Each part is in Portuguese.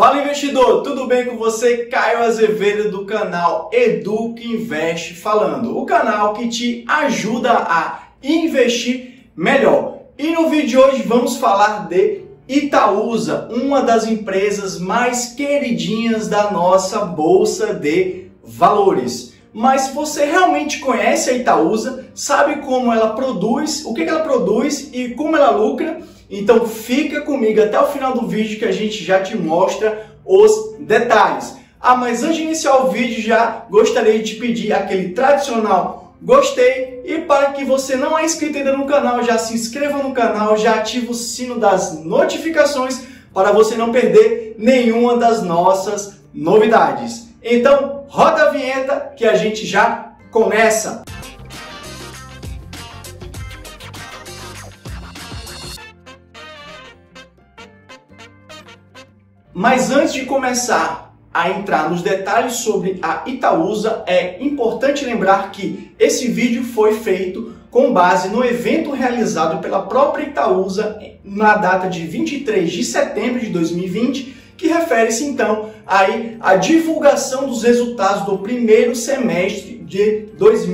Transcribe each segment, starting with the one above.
Fala investidor, tudo bem com você? Caio Azevedo do canal Educa Investe falando, o canal que te ajuda a investir melhor. E no vídeo de hoje vamos falar de Itaúsa, uma das empresas mais queridinhas da nossa bolsa de valores. Mas você realmente conhece a Itaúsa? Sabe como ela produz, o que ela produz e como ela lucra? Então fica comigo até o final do vídeo que a gente já te mostra os detalhes. Mas antes de iniciar o vídeo já gostaria de te pedir aquele tradicional gostei e para que você não é inscrito ainda no canal, já se inscreva no canal, já ativa o sino das notificações para você não perder nenhuma das nossas novidades. Então roda a vinheta que a gente já começa! Mas antes de começar a entrar nos detalhes sobre a Itaúsa, é importante lembrar que esse vídeo foi feito com base no evento realizado pela própria Itaúsa na data de 23 de setembro de 2020, que refere-se então aí à divulgação dos resultados do primeiro semestre de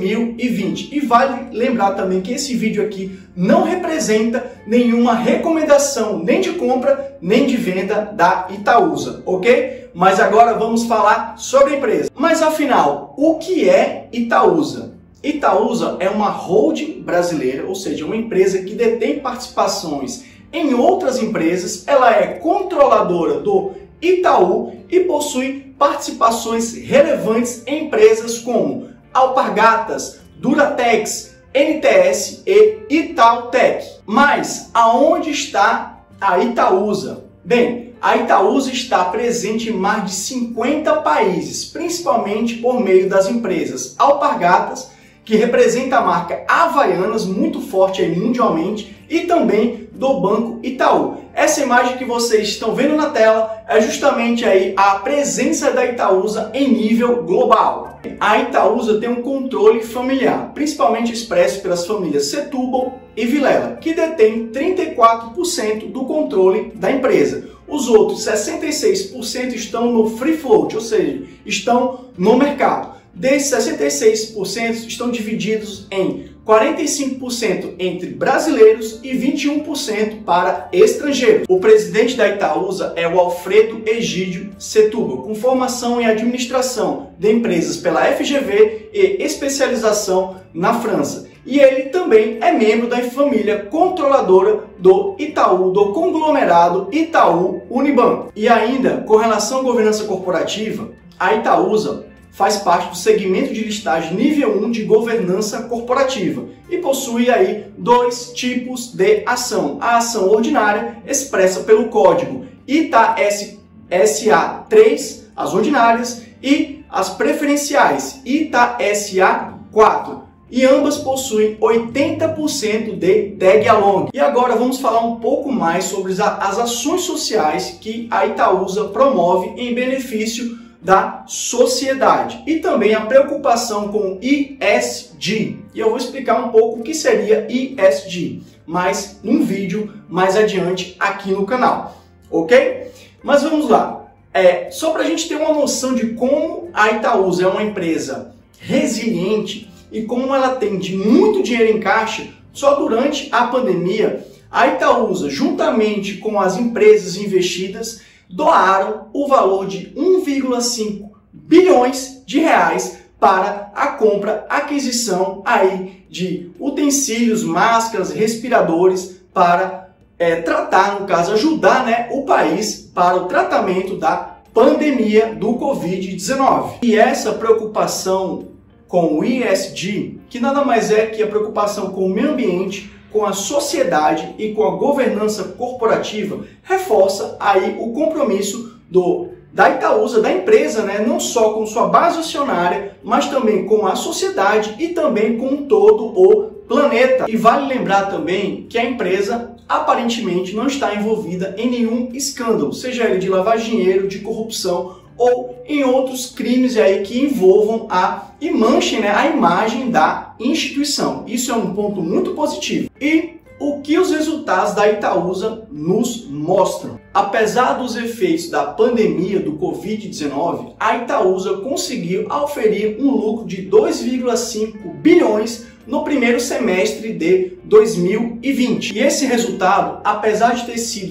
2020. E vale lembrar também que esse vídeo aqui não representa nenhuma recomendação nem de compra nem de venda da Itaúsa, ok? Mas agora vamos falar sobre a empresa. Mas afinal, o que é Itaúsa? Itaúsa é uma holding brasileira, ou seja, uma empresa que detém participações em outras empresas. Ela é controladora do Itaú e possui participações relevantes em empresas como Alpargatas, Duratex, NTS e Itautec. Mas aonde está a Itaúsa? Bem, a Itaúsa está presente em mais de 50 países, principalmente por meio das empresas Alpargatas, que representa a marca Havaianas, muito forte aí mundialmente, e também do Banco Itaú. Essa imagem que vocês estão vendo na tela é justamente aí a presença da Itaúsa em nível global. A Itaúsa tem um controle familiar, principalmente expresso pelas famílias Setúbal e Vilela, que detém 34% do controle da empresa. Os outros 66% estão no free float, ou seja, estão no mercado. Desses 66% estão divididos em 45% entre brasileiros e 21% para estrangeiros. O presidente da Itaúsa é o Alfredo Egídio Setúbal, com formação em administração de empresas pela FGV e especialização na França. E ele também é membro da família controladora do Itaú, do conglomerado Itaú Unibanco. E ainda, com relação à governança corporativa, a Itaúsa faz parte do segmento de listagem nível 1 de governança corporativa e possui aí dois tipos de ação. A ação ordinária, expressa pelo código ITA-SA3, as ordinárias, e as preferenciais, ITA-SA4. E ambas possuem 80% de tag along. E agora vamos falar um pouco mais sobre as ações sociais que a Itaúsa promove em benefício da sociedade e também a preocupação com ESG. E eu vou explicar um pouco o que seria ESG, mas num vídeo mais adiante aqui no canal, ok? Mas vamos lá. Só para a gente ter uma noção de como a Itaúsa é uma empresa resiliente e como ela tem de muito dinheiro em caixa, só durante a pandemia, a Itaúsa, juntamente com as empresas investidas, doaram o valor de 1,5 bilhões de reais para a compra, aquisição aí de utensílios, máscaras, respiradores para tratar, no caso, ajudar o país para o tratamento da pandemia do Covid-19. E essa preocupação com o ESG, que nada mais é que a preocupação com o meio ambiente, com a sociedade e com a governança corporativa, reforça aí o compromisso da Itaúsa, da empresa, não só com sua base acionária, mas também com a sociedade e também com todo o planeta. E vale lembrar também que a empresa aparentemente não está envolvida em nenhum escândalo, seja ele de lavagem de dinheiro, de corrupção ou em outros crimes aí que envolvam e manchem a imagem da instituição. Isso é um ponto muito positivo. E O que os resultados da Itaúsa nos mostram? Apesar dos efeitos da pandemia do Covid-19, a Itaúsa conseguiu auferir um lucro de 2,5 bilhões no primeiro semestre de 2020. E esse resultado, apesar de ter sido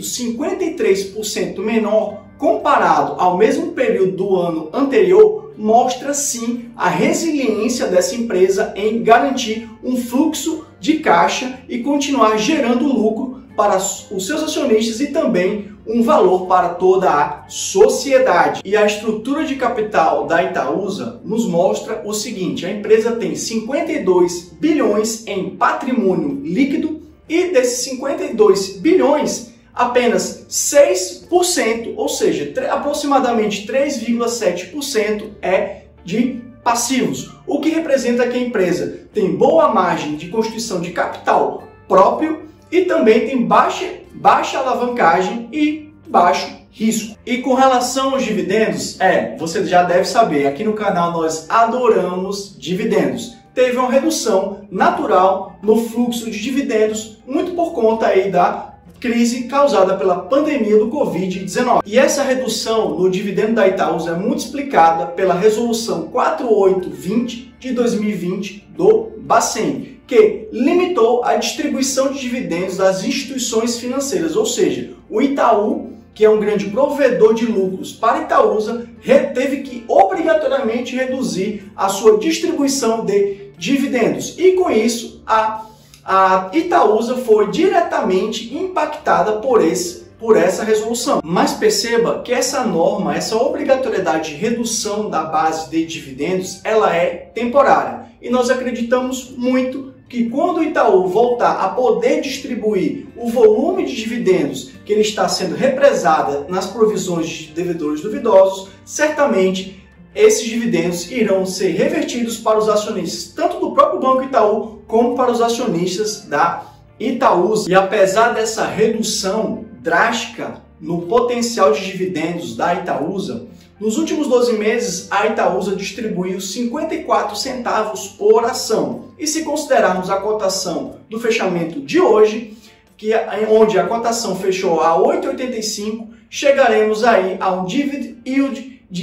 53% menor comparado ao mesmo período do ano anterior, mostra sim a resiliência dessa empresa em garantir um fluxo de caixa e continuar gerando lucro para os seus acionistas e também um valor para toda a sociedade. E a estrutura de capital da Itaúsa nos mostra o seguinte: a empresa tem 52 bilhões em patrimônio líquido e desses 52 bilhões, apenas 6%, ou seja, aproximadamente 3,7% é de passivos, o que representa que a empresa tem boa margem de constituição de capital próprio e também tem baixa alavancagem e baixo risco. E com relação aos dividendos, você já deve saber, aqui no canal nós adoramos dividendos. Teve uma redução natural no fluxo de dividendos, muito por conta aí da crise causada pela pandemia do Covid-19. E essa redução no dividendo da Itaúsa é muito explicada pela resolução 4820 de 2020 do Bacen, que limitou a distribuição de dividendos das instituições financeiras, ou seja, o Itaú, que é um grande provedor de lucros para a Itaúsa, teve que obrigatoriamente reduzir a sua distribuição de dividendos. E com isso, a Itaúsa foi diretamente impactada por essa resolução. Mas perceba que essa norma, essa obrigatoriedade de redução da base de dividendos, ela é temporária. E nós acreditamos muito que quando o Itaú voltar a poder distribuir o volume de dividendos que ele está sendo represado nas provisões de devedores duvidosos, certamente esses dividendos irão ser revertidos para os acionistas, tanto do próprio Banco Itaú, como para os acionistas da Itaúsa. E apesar dessa redução drástica no potencial de dividendos da Itaúsa, nos últimos 12 meses a Itaúsa distribuiu 54 centavos por ação. E se considerarmos a cotação do fechamento de hoje, onde a cotação fechou a 8,85, chegaremos aí a um dividend yield de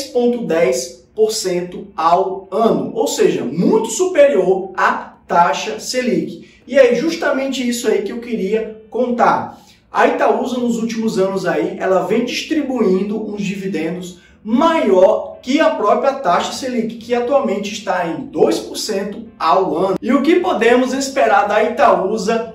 6,10% ao ano, ou seja, muito superior à taxa Selic. E é justamente isso aí que eu queria contar. A Itaúsa nos últimos anos aí, ela vem distribuindo uns dividendos maior que a própria taxa Selic, que atualmente está em 2% ao ano. E o que podemos esperar da Itaúsa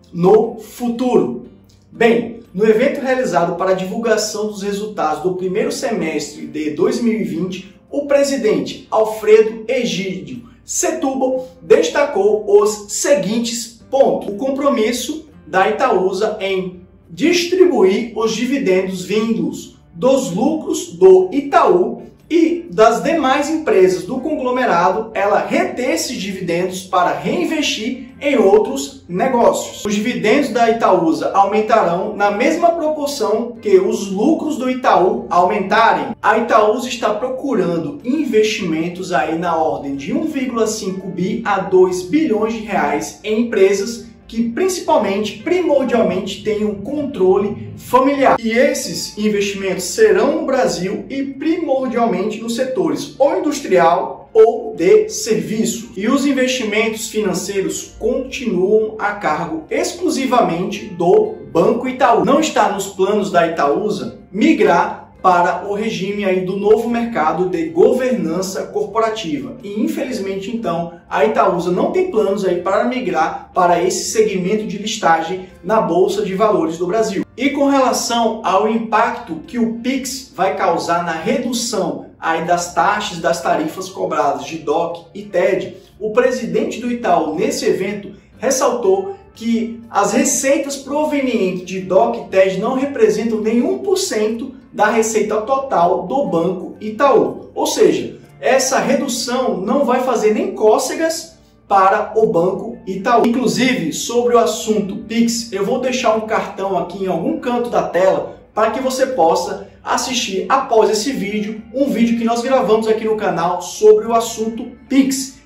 no futuro? Bem, no evento realizado para a divulgação dos resultados do primeiro semestre de 2020, o presidente Alfredo Egídio Setúbal destacou os seguintes pontos: o compromisso da Itaúsa em distribuir os dividendos vindos dos lucros do Itaú e das demais empresas do conglomerado, ela reter esses dividendos para reinvestir em outros negócios. Os dividendos da Itaúsa aumentarão na mesma proporção que os lucros do Itaú aumentarem. A Itaúsa está procurando investimentos aí na ordem de 1,5 bi a 2 bilhões de reais em empresas que primordialmente tenham controle familiar. E esses investimentos serão no Brasil e primordialmente nos setores ou industrial ou de serviço. E os investimentos financeiros continuam a cargo exclusivamente do Banco Itaú. Não está nos planos da Itaúsa migrar para o regime aí do novo mercado de governança corporativa. E infelizmente então a Itaúsa não tem planos aí para migrar para esse segmento de listagem na Bolsa de Valores do Brasil. E com relação ao impacto que o Pix vai causar na redução aí das taxas, das tarifas cobradas de DOC e TED, o presidente do Itaú nesse evento ressaltou que as receitas provenientes de DOC e TED não representam nem 1% da receita total do Banco Itaú. Ou seja, essa redução não vai fazer nem cócegas para o Banco Itaú. Inclusive, sobre o assunto Pix, eu vou deixar um cartão aqui em algum canto da tela para que você possa assistir após esse vídeo, um vídeo que nós gravamos aqui no canal sobre o assunto Pix.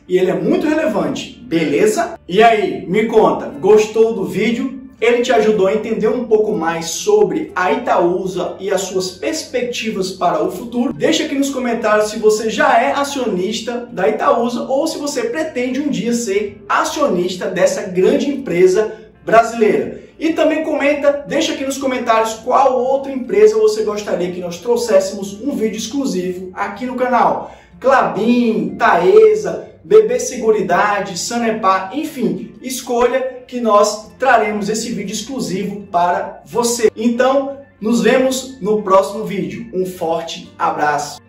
e ele é muito relevante, beleza? E aí, me conta, gostou do vídeo? Ele te ajudou a entender um pouco mais sobre a Itaúsa e as suas perspectivas para o futuro? Deixa aqui nos comentários se você já é acionista da Itaúsa ou se você pretende um dia ser acionista dessa grande empresa brasileira. E também comenta, deixa aqui nos comentários qual outra empresa você gostaria que nós trouxéssemos um vídeo exclusivo aqui no canal. Klabin, Taesa, BB Seguridade, Sanepar, enfim, escolha que nós traremos esse vídeo exclusivo para você. Então, nos vemos no próximo vídeo. Um forte abraço!